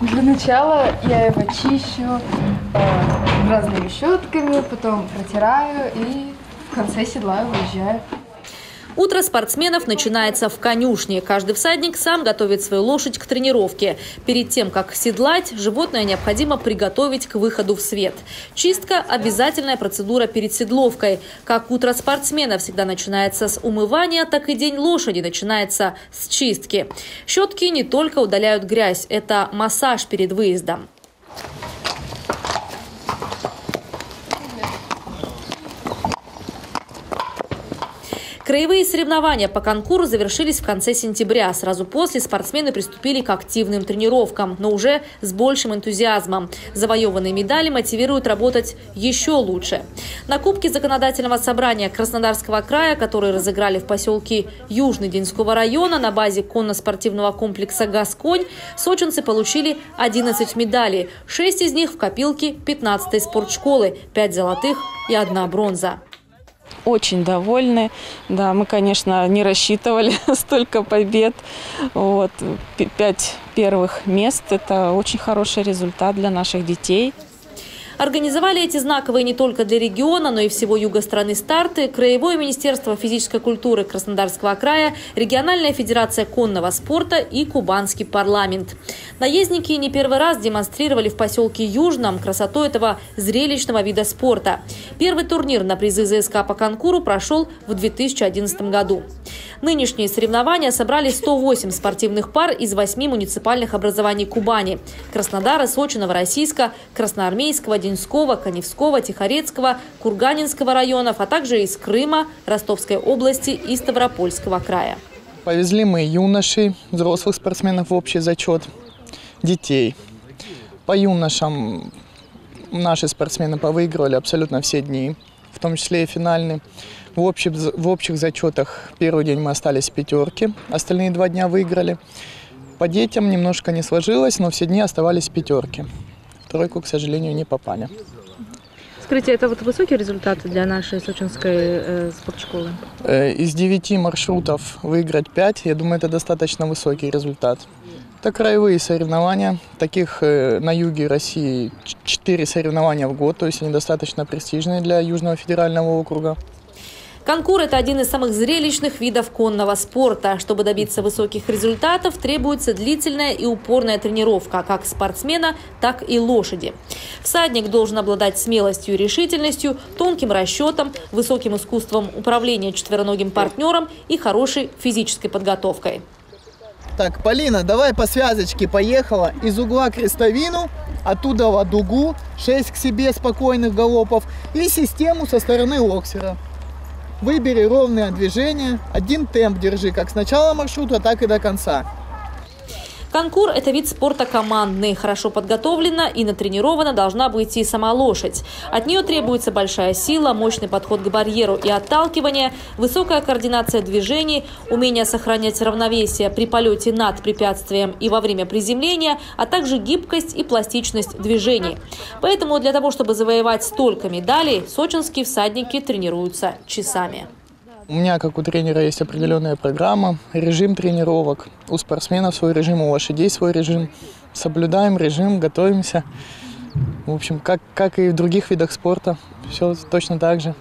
Для начала я его чищу разными щетками, потом протираю и в конце седла выезжаю. Утро спортсменов начинается в конюшне. Каждый всадник сам готовит свою лошадь к тренировке. Перед тем, как седлать, животное необходимо приготовить к выходу в свет. Чистка – обязательная процедура перед седловкой. Как утро спортсмена всегда начинается с умывания, так и день лошади начинается с чистки. Щетки не только удаляют грязь, это массаж перед выездом. Краевые соревнования по конкуру завершились в конце сентября. Сразу после спортсмены приступили к активным тренировкам, но уже с большим энтузиазмом. Завоеванные медали мотивируют работать еще лучше. На Кубке законодательного собрания Краснодарского края, которые разыграли в поселке Южный Денского района на базе конно-спортивного комплекса «Гасконь», сочинцы получили 11 медалей. 6 из них в копилке 15-й спортшколы, 5 золотых и 1 бронза. Очень довольны. Да, мы, конечно, не рассчитывали столько побед. 5 первых мест – это очень хороший результат для наших детей. Организовали эти знаковые не только для региона, но и всего юга страны старты Краевое министерство физической культуры Краснодарского края, Региональная федерация конного спорта и Кубанский парламент. Наездники не первый раз демонстрировали в поселке Южном красоту этого зрелищного вида спорта. Первый турнир на призы ЗСК по конкуру прошел в 2011 году. Нынешние соревнования собрали 108 спортивных пар из 8 муниципальных образований Кубани – Краснодара, Сочи, Новороссийска, Красноармейского, Денского, Каневского, Тихорецкого, Курганинского районов, а также из Крыма, Ростовской области и Ставропольского края. Повезли мы юношей, взрослых спортсменов в общий зачет, детей. По юношам наши спортсмены повыигрывали абсолютно все дни, в том числе и финальный. В общих зачетах первый день мы остались в 5, остальные 2 дня выиграли. По детям немножко не сложилось, но все дни оставались в 5. В тройку, к сожалению, не попали. Скажите, это высокие результаты для нашей сочинской спортшколы? Из 9 маршрутов выиграть 5, я думаю, это достаточно высокий результат. Это краевые соревнования. Таких на юге России 4 соревнования в год, то есть они достаточно престижные для Южного федерального округа. Конкур – это один из самых зрелищных видов конного спорта. Чтобы добиться высоких результатов, требуется длительная и упорная тренировка как спортсмена, так и лошади. Всадник должен обладать смелостью и решительностью, тонким расчетом, высоким искусством управления четвероногим партнером и хорошей физической подготовкой. Так, Полина, давай по связочке поехала. Из угла крестовину, оттуда в дугу, 6 к себе спокойных галопов и систему со стороны локсера. Выбери ровное движение, один темп держи как с начала маршрута, так и до конца. Конкур – это вид спорта командный. Хорошо подготовлена и натренирована должна быть и сама лошадь. От нее требуется большая сила, мощный подход к барьеру и отталкивание, высокая координация движений, умение сохранять равновесие при полете над препятствием и во время приземления, а также гибкость и пластичность движений. Поэтому для того, чтобы завоевать столько медалей, сочинские всадники тренируются часами. У меня, как у тренера, есть определенная программа, режим тренировок. У спортсменов свой режим, у лошадей свой режим. Соблюдаем режим, готовимся. В общем, как и в других видах спорта, все точно так же.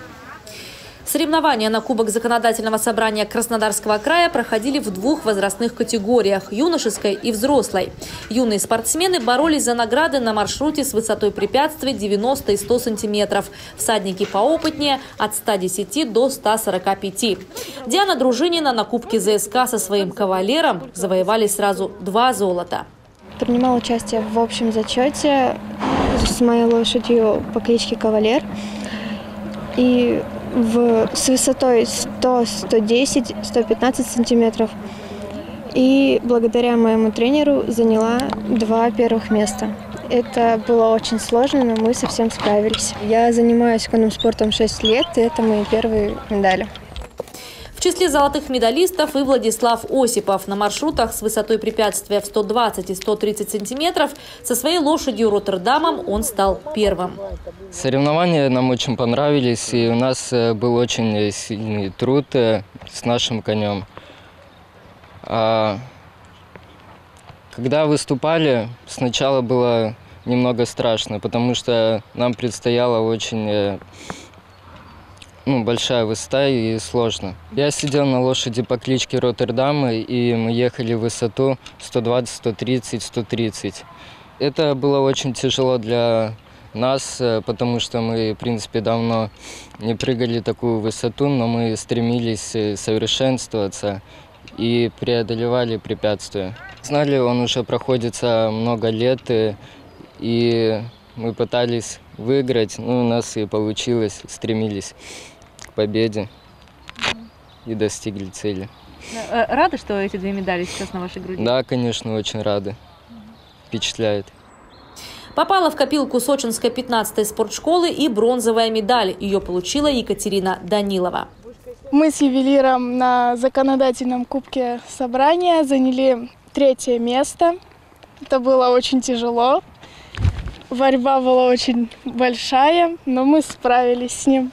Соревнования на Кубок законодательного собрания Краснодарского края проходили в 2 возрастных категориях – юношеской и взрослой. Юные спортсмены боролись за награды на маршруте с высотой препятствий 90 и 100 сантиметров. Всадники поопытнее – от 110 до 145. Диана Дружинина на Кубке ЗСК со своим кавалером завоевали сразу 2 золота. Принимала участие в общем зачете с моей лошадью по кличке Кавалер. И с высотой 100, 110, 115 сантиметров. И благодаря моему тренеру заняла 2 первых места. Это было очень сложно, но мы совсем справились. Я занимаюсь конным спортом 6 лет, и это мои первые медали. В числе золотых медалистов и Владислав Осипов. На маршрутах с высотой препятствия в 120 и 130 сантиметров со своей лошадью Роттердамом он стал первым. Соревнования нам очень понравились, и у нас был очень сильный труд с нашим конем. Когда выступали, сначала было немного страшно, потому что нам предстояла очень большая высота и сложно. Я сидел на лошади по кличке Роттердам, и мы ехали в высоту 120, 130, 130. Это было очень тяжело для нас, потому что мы, в принципе, давно не прыгали такую высоту, но мы стремились совершенствоваться и преодолевали препятствия. Знали, он уже проходится много лет, и мы пытались выиграть, но у нас и получилось, стремились к победе и достигли цели. Рады, что эти 2 медали сейчас на вашей груди? Да, конечно, очень рады. Впечатляет. Попала в копилку сочинской 15-й спортшколы и бронзовая медаль. Ее получила Екатерина Данилова. Мы с ювелиром на законодательном кубке собрания заняли 3-е место. Это было очень тяжело. Борьба была очень большая, но мы справились с ним.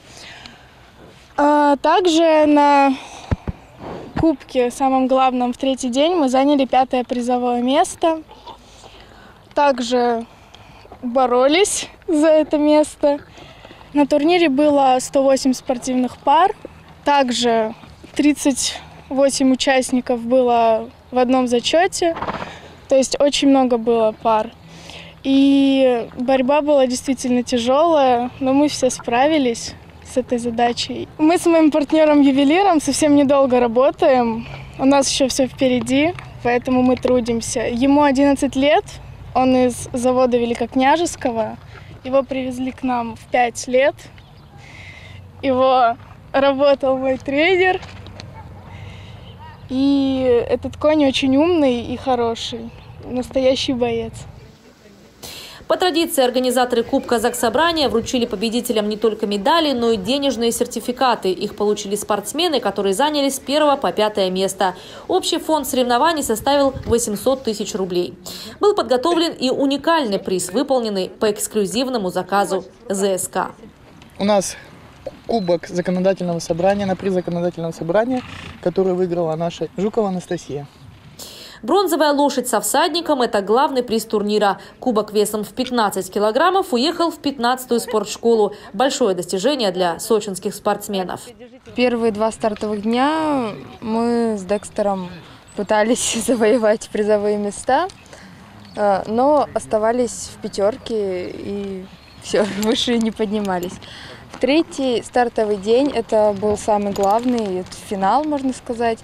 Также на кубке, самом главном, в 3-й день мы заняли 5-е призовое место. Также боролись за это место. На турнире было 108 спортивных пар. Также 38 участников было в одном зачете. То есть очень много было пар. И борьба была действительно тяжелая, но мы все справились с этой задачей. Мы с моим партнером-ювелиром совсем недолго работаем. У нас еще все впереди, поэтому мы трудимся. Ему 11 лет. Он из завода Великокняжеского. Его привезли к нам в 5 лет. Его работал мой тренер. И этот конь очень умный и хороший. Настоящий боец. По традиции организаторы Кубка Заксобрания вручили победителям не только медали, но и денежные сертификаты. Их получили спортсмены, которые заняли с 1 по 5 место. Общий фонд соревнований составил 800 тысяч рублей. Был подготовлен и уникальный приз, выполненный по эксклюзивному заказу ЗСК. У нас кубок законодательного собрания, на приз законодательного собрания, который выиграла наша Жукова Анастасия. Бронзовая лошадь со всадником – это главный приз турнира. Кубок весом в 15 килограммов уехал в 15-ю спортшколу. Большое достижение для сочинских спортсменов. Первые 2 стартовых дня мы с Декстером пытались завоевать призовые места, но оставались в 5-ке и все, выше не поднимались. В 3-й стартовый день, это был самый главный, это финал, можно сказать.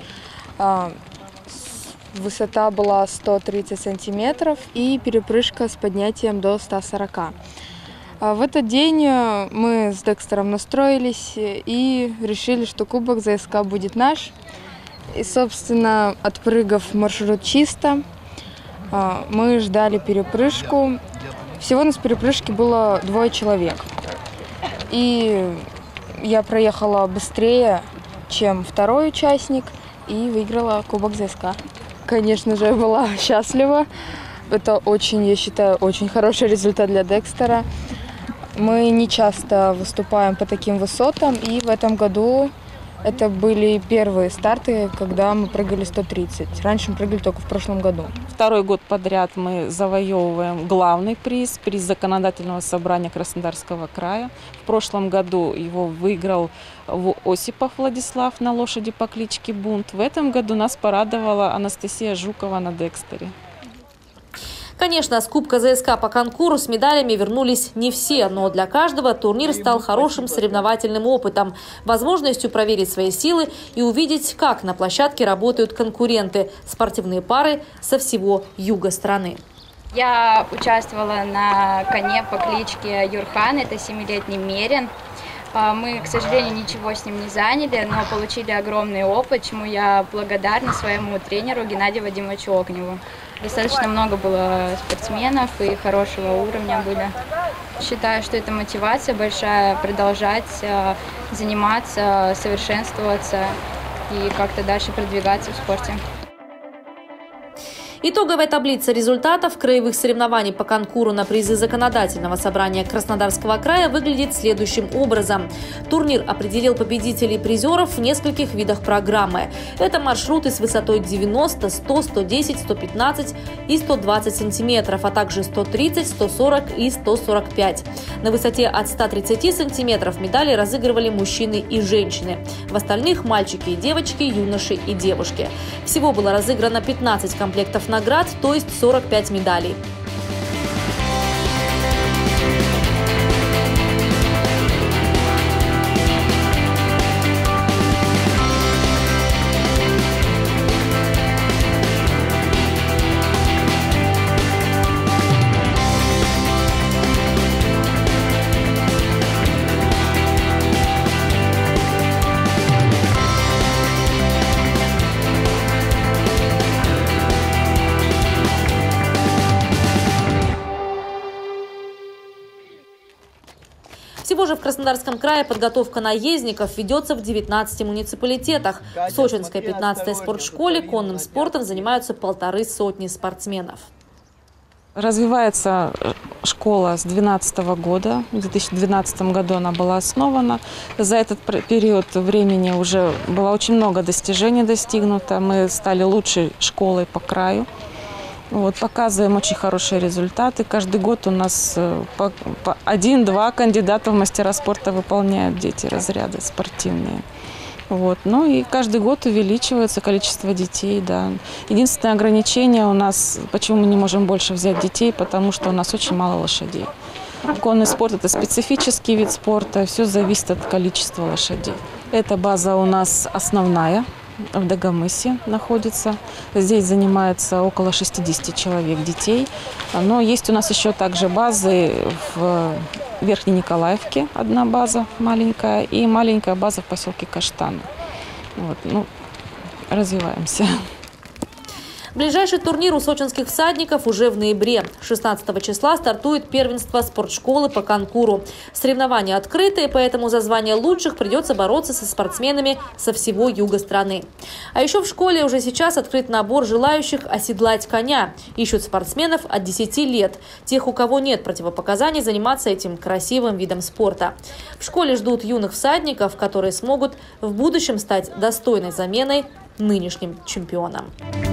Высота была 130 сантиметров и перепрыжка с поднятием до 140. В этот день мы с Декстером настроились и решили, что кубок ЗСК будет наш. И, собственно, отпрыгав маршрут чисто, мы ждали перепрыжку. Всего у нас в перепрыжке было 2 человек. И я проехала быстрее, чем 2-й участник, и выиграла кубок ЗСК. Конечно же, я была счастлива. Это очень, я считаю, очень хороший результат для Декстера. Мы не часто выступаем по таким высотам, и в этом году это были первые старты, когда мы прыгали 130. Раньше мы прыгали только в прошлом году. 2-й год подряд мы завоевываем главный приз, приз законодательного собрания Краснодарского края. В прошлом году его выиграл Осипов Владислав на лошади по кличке Бунт. В этом году нас порадовала Анастасия Жукова на Декстере. Конечно, с Кубка ЗСК по конкуру с медалями вернулись не все, но для каждого турнир стал хорошим соревновательным опытом, возможностью проверить свои силы и увидеть, как на площадке работают конкуренты, спортивные пары со всего юга страны. Я участвовала на коне по кличке Юрхан, это 7-летний мерин. Мы, к сожалению, ничего с ним не заняли, но получили огромный опыт, чему я благодарна своему тренеру Геннадию Вадимовичу Огневу. Достаточно много было спортсменов и хорошего уровня были. Считаю, что это мотивация большая продолжать заниматься, совершенствоваться и как-то дальше продвигаться в спорте. Итоговая таблица результатов краевых соревнований по конкуру на призы Законодательного собрания Краснодарского края выглядит следующим образом. Турнир определил победителей и призеров в нескольких видах программы. Это маршруты с высотой 90, 100, 110, 115 и 120 сантиметров, а также 130, 140 и 145. На высоте от 130 сантиметров медали разыгрывали мужчины и женщины. В остальных – мальчики и девочки, юноши и девушки. Всего было разыграно 15 комплектов наград, то есть 45 медалей. Всего же в Краснодарском крае подготовка наездников ведется в 19 муниципалитетах. В Сочинской 15-й спортшколе конным спортом занимаются 150 спортсменов. Развивается школа с 2012 года. В 2012 году она была основана. За этот период времени уже было очень много достижений достигнуто. Мы стали лучшей школой по краю. Вот, показываем очень хорошие результаты. Каждый год у нас по 1-2 кандидата в мастера спорта выполняют дети разряды спортивные. Вот. Ну и каждый год увеличивается количество детей. Да. Единственное ограничение у нас, почему мы не можем больше взять детей, потому что у нас очень мало лошадей. Конный спорт – это специфический вид спорта, все зависит от количества лошадей. Эта база у нас основная. В Дагомысе находится. Здесь занимается около 60 человек детей. Но есть у нас еще также базы в Верхней Николаевке, одна база маленькая, и маленькая база в поселке Каштаны. Вот, ну, развиваемся. Ближайший турнир у сочинских всадников уже в ноябре. 16 числа стартует первенство спортшколы по конкуру. Соревнования открытые, поэтому за звание лучших придется бороться со спортсменами со всего юга страны. А еще в школе уже сейчас открыт набор желающих оседлать коня. Ищут спортсменов от 10 лет. Тех, у кого нет противопоказаний заниматься этим красивым видом спорта. В школе ждут юных всадников, которые смогут в будущем стать достойной заменой нынешним чемпионам.